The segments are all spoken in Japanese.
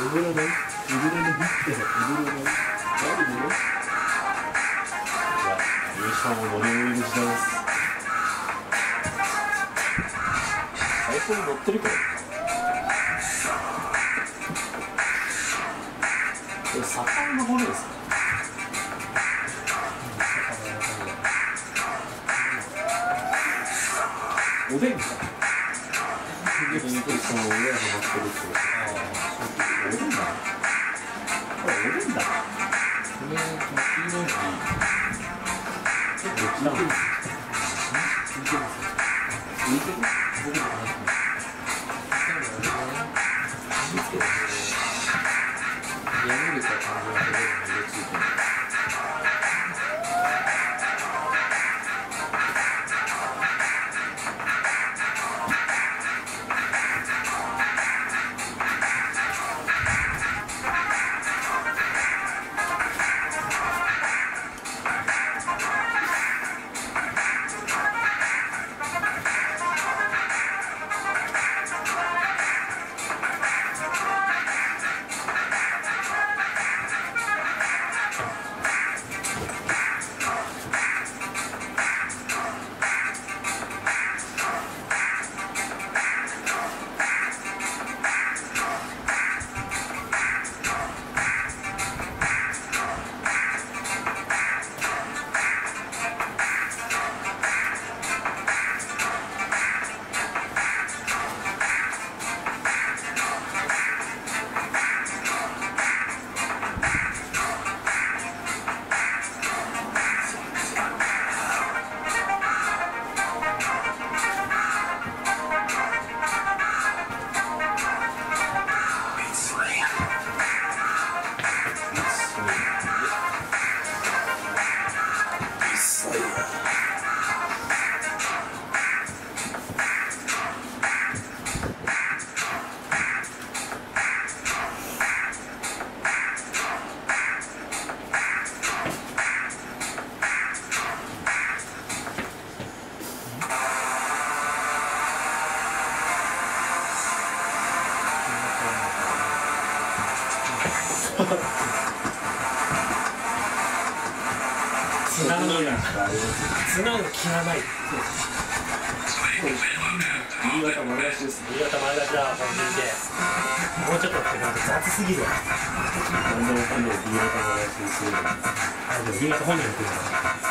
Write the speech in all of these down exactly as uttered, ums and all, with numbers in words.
踊らない踊らない踊らない何で優勝も乗り売りの時代です。最高に乗ってるからこれ盛んの骨ですか。おでんかおでんとその上が乗ってるっておでんだこれおでんだこれ柿の木結構来たの浮いてる浮いてる僕も破れた感じがするのでついてる。 つながないつなが切らない新潟丸出しです。 新潟丸出しだこの人でもうちょっとってなんか雑すぎるわ。 何でもかんでも新潟丸出しにするのにあでも新潟本人が来るから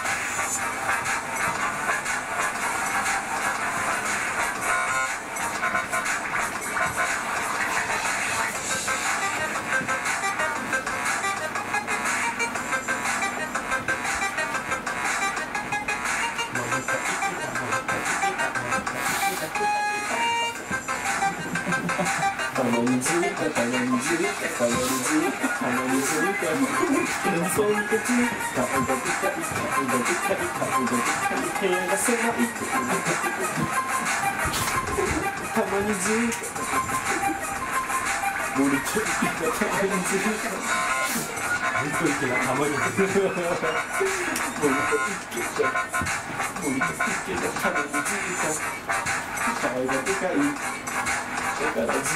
たまにずっとたまにずっとたまにずっとたまにずっとそん時顔がでかい顔がでかい顔がでかい部屋が狭いたまにずっと森と池がたまにずっと森と池がたまにずっと森と池が森と池がたまにずっと顔がでかいだからずっと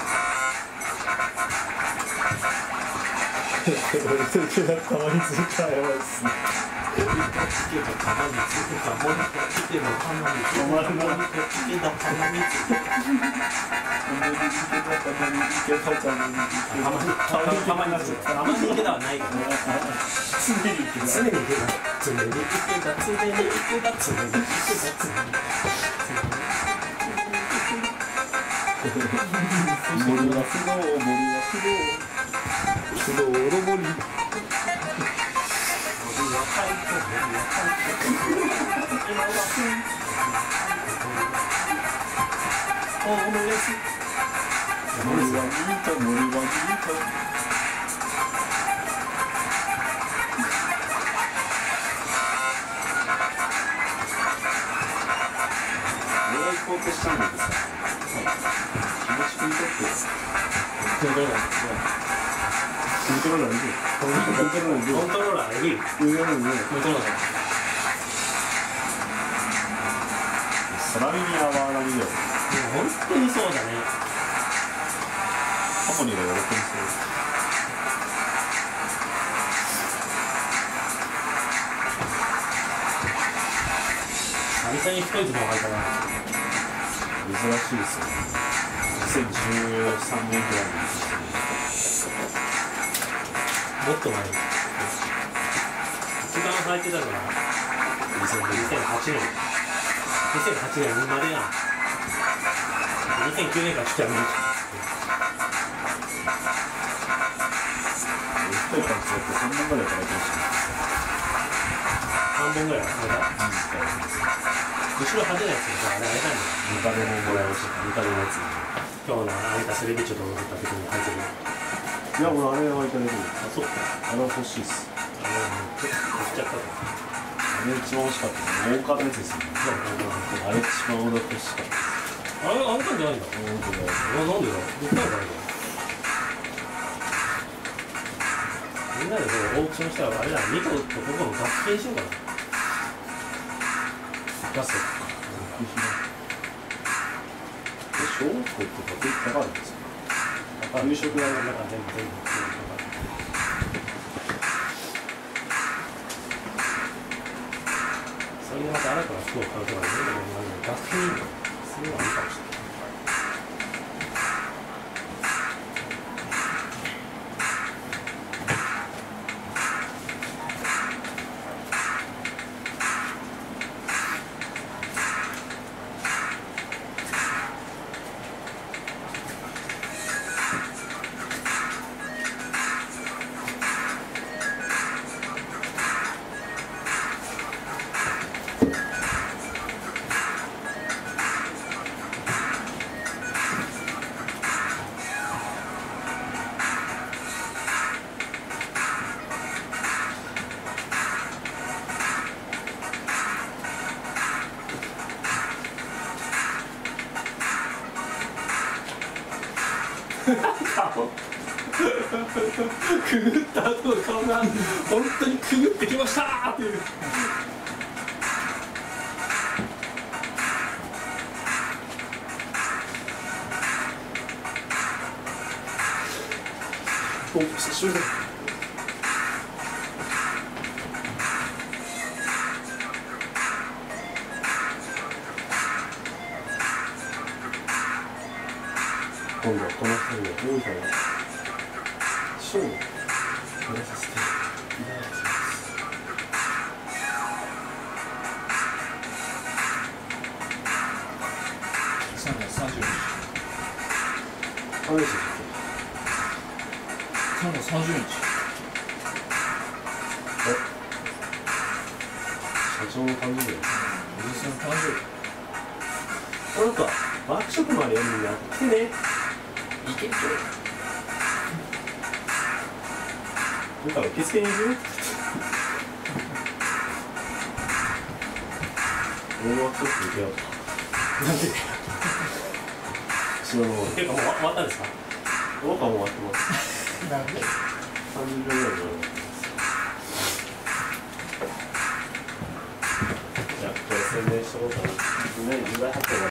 俺と池がたまにずっとやばいっすね。 森と池がたまにずっと森と池がたまにずっと森と池がたまにずっと森と池がたまに池がたまに池たまに池だたまに池だはないから常に池だ常に池だ常に池だ常に池だ常に池だ常に森は不動森は不動不動おろ森森は太鼓森は太鼓今はふんオムレス森はミート森はミート俺は行こうとしたんだけどさ東君にとってコントローラーコントローラーいるコントローラーいるコントローラーいる上のねコントローラー空耳はワーナミだよ本当にそうだねハモニーが喜びそう。 久々に太いズボン履いたな。 珍しいですよね。にせんじゅうさんねんぐらいにもっと前に一番履いてたのがにせんはちねんにせんはちねん生まれやん。にせんきゅうねんから来たのに太い感じだってさんぼんぐらいからいてましたね。 さんぼんぐらい履いた。後ろ派手なやつがあれあれなんだよ。 ムカデももらいました。ムカデのやつ。 今日のあれたセレビチョと踊った時に履いてる。 いや、俺あれはいただける。 あ、そうか。 あれは欲しいっす。 あれちょっと押しちゃったと。 あれ一番欲しかったの。大川のやつですよね。あれ一番俺欲しかった。 あれ、あんなんじゃないんだ。 本当だ。 あ、なんでだ。どっからかあれだ。みんなでこうオークションしたらあれだ。にことここの合併しようかな。 ガスか。小学校って学費かかるんですか。給食代の中全部全部それでまた新たな服を買うとかね、学費にするのはいいかもしれない。くぐった後の顔が本当にくぐってきましたーっていう。 お、久しぶりだ。今度はこのふたりをどうかなショーをやらさせていただきます。さんがつさんじゅうにち何でしたっけ。さんがつさんじゅうにちえ社長の誕生日。おじさんの誕生日。 なんかワークショップまで読むんだ。来てね。いけいけ。 なんか受付にいる大ワークショップ受けよう。 なんで。 後ろの方ていうかもう終わったんですか。 僕はもう終わってます。 なんで。 さんじゅうびょうぐらいで終わります。じゃあこれ宣伝しとこうかな。みんなにじゅうだい発表が